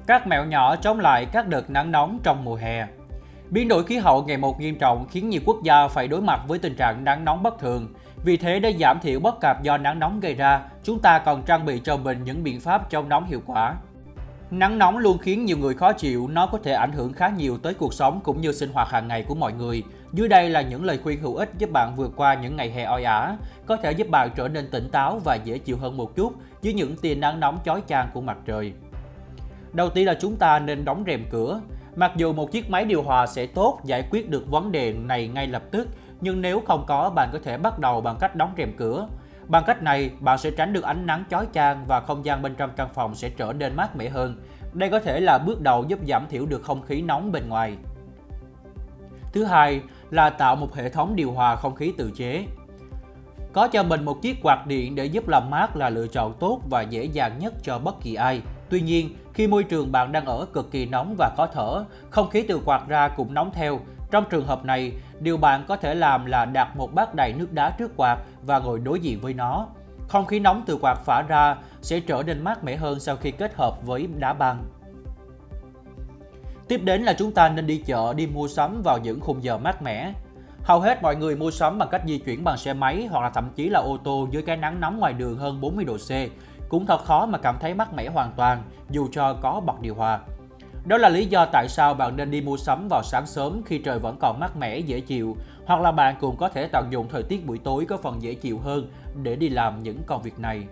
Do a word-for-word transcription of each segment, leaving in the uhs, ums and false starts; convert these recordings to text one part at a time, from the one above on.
Các mẹo nhỏ chống lại các đợt nắng nóng trong mùa hè. Biến đổi khí hậu ngày một nghiêm trọng khiến nhiều quốc gia phải đối mặt với tình trạng nắng nóng bất thường. Vì thế, để giảm thiểu bất cập do nắng nóng gây ra, chúng ta còn trang bị cho mình những biện pháp chống nóng hiệu quả. Nắng nóng luôn khiến nhiều người khó chịu, nó có thể ảnh hưởng khá nhiều tới cuộc sống cũng như sinh hoạt hàng ngày của mọi người. Dưới đây là những lời khuyên hữu ích giúp bạn vượt qua những ngày hè oi ả, có thể giúp bạn trở nên tỉnh táo và dễ chịu hơn một chút dưới những tia nắng nóng chói chang của mặt trời. Đầu tiên là chúng ta nên đóng rèm cửa. Mặc dù một chiếc máy điều hòa sẽ tốt giải quyết được vấn đề này ngay lập tức, nhưng nếu không có, bạn có thể bắt đầu bằng cách đóng rèm cửa. Bằng cách này, bạn sẽ tránh được ánh nắng chói chang và không gian bên trong căn phòng sẽ trở nên mát mẻ hơn. Đây có thể là bước đầu giúp giảm thiểu được không khí nóng bên ngoài. Thứ hai là tạo một hệ thống điều hòa không khí tự chế. Có cho mình một chiếc quạt điện để giúp làm mát là lựa chọn tốt và dễ dàng nhất cho bất kỳ ai. Tuy nhiên, khi môi trường bạn đang ở cực kỳ nóng và khó thở, không khí từ quạt ra cũng nóng theo. Trong trường hợp này, điều bạn có thể làm là đặt một bát đầy nước đá trước quạt và ngồi đối diện với nó. Không khí nóng từ quạt phả ra sẽ trở nên mát mẻ hơn sau khi kết hợp với đá băng. Tiếp đến là chúng ta nên đi chợ, đi mua sắm vào những khung giờ mát mẻ. Hầu hết mọi người mua sắm bằng cách di chuyển bằng xe máy hoặc là thậm chí là ô tô dưới cái nắng nóng ngoài đường hơn bốn mươi độ C. Cũng thật khó mà cảm thấy mát mẻ hoàn toàn dù cho có bật điều hòa. Đó là lý do tại sao bạn nên đi mua sắm vào sáng sớm khi trời vẫn còn mát mẻ dễ chịu, hoặc là bạn cũng có thể tận dụng thời tiết buổi tối có phần dễ chịu hơn để đi làm những công việc này.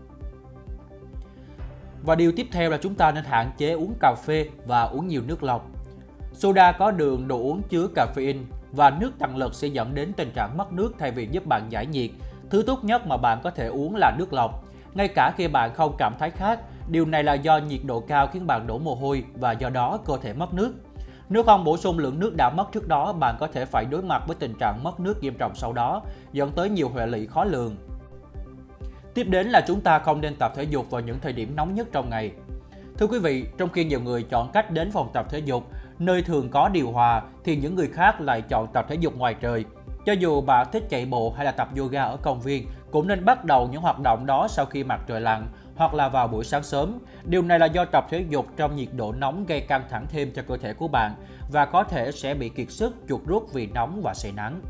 Và điều tiếp theo là chúng ta nên hạn chế uống cà phê và uống nhiều nước lọc. Soda có đường, đồ uống chứa caffeine và nước tăng lực sẽ dẫn đến tình trạng mất nước thay vì giúp bạn giải nhiệt. Thứ tốt nhất mà bạn có thể uống là nước lọc. Ngay cả khi bạn không cảm thấy khát, điều này là do nhiệt độ cao khiến bạn đổ mồ hôi và do đó cơ thể mất nước. Nếu không bổ sung lượng nước đã mất trước đó, bạn có thể phải đối mặt với tình trạng mất nước nghiêm trọng sau đó, dẫn tới nhiều hệ lụy khó lường. Tiếp đến là chúng ta không nên tập thể dục vào những thời điểm nóng nhất trong ngày. Thưa quý vị, trong khi nhiều người chọn cách đến phòng tập thể dục, nơi thường có điều hòa, thì những người khác lại chọn tập thể dục ngoài trời. Cho dù bạn thích chạy bộ hay là tập yoga ở công viên, cũng nên bắt đầu những hoạt động đó sau khi mặt trời lặn hoặc là vào buổi sáng sớm. Điều này là do tập thể dục trong nhiệt độ nóng gây căng thẳng thêm cho cơ thể của bạn và có thể sẽ bị kiệt sức, chuột rút vì nóng và say nắng.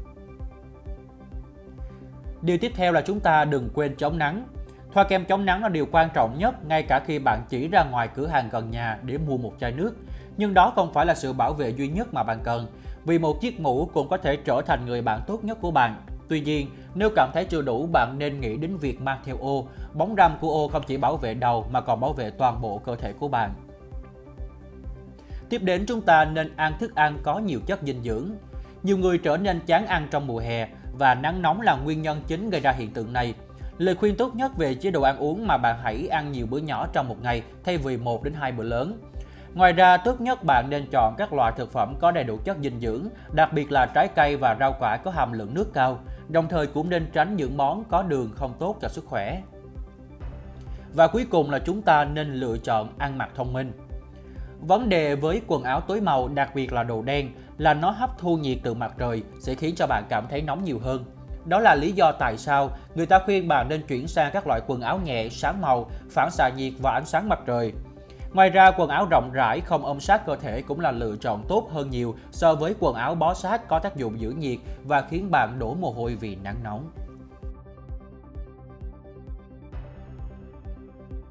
Điều tiếp theo là chúng ta đừng quên chống nắng. Thoa kem chống nắng là điều quan trọng nhất ngay cả khi bạn chỉ ra ngoài cửa hàng gần nhà để mua một chai nước. Nhưng đó không phải là sự bảo vệ duy nhất mà bạn cần, vì một chiếc mũ cũng có thể trở thành người bạn tốt nhất của bạn. Tuy nhiên, nếu cảm thấy chưa đủ, bạn nên nghĩ đến việc mang theo ô. Bóng râm của ô không chỉ bảo vệ đầu mà còn bảo vệ toàn bộ cơ thể của bạn. Tiếp đến, chúng ta nên ăn thức ăn có nhiều chất dinh dưỡng. Nhiều người trở nên chán ăn trong mùa hè và nắng nóng là nguyên nhân chính gây ra hiện tượng này. Lời khuyên tốt nhất về chế độ ăn uống mà bạn hãy ăn nhiều bữa nhỏ trong một ngày thay vì một đến hai bữa lớn. Ngoài ra, tốt nhất bạn nên chọn các loại thực phẩm có đầy đủ chất dinh dưỡng, đặc biệt là trái cây và rau quả có hàm lượng nước cao. Đồng thời cũng nên tránh những món có đường không tốt cho sức khỏe. Và cuối cùng là chúng ta nên lựa chọn ăn mặc thông minh. Vấn đề với quần áo tối màu, đặc biệt là đồ đen, là nó hấp thu nhiệt từ mặt trời sẽ khiến cho bạn cảm thấy nóng nhiều hơn. Đó là lý do tại sao người ta khuyên bạn nên chuyển sang các loại quần áo nhẹ, sáng màu, phản xạ nhiệt và ánh sáng mặt trời. Ngoài ra, quần áo rộng rãi không ôm sát cơ thể cũng là lựa chọn tốt hơn nhiều so với quần áo bó sát có tác dụng giữ nhiệt và khiến bạn đổ mồ hôi vì nắng nóng.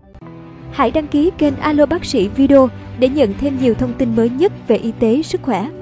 Hãy đăng ký kênh Alo Bác sĩ Video để nhận thêm nhiều thông tin mới nhất về y tế, sức khỏe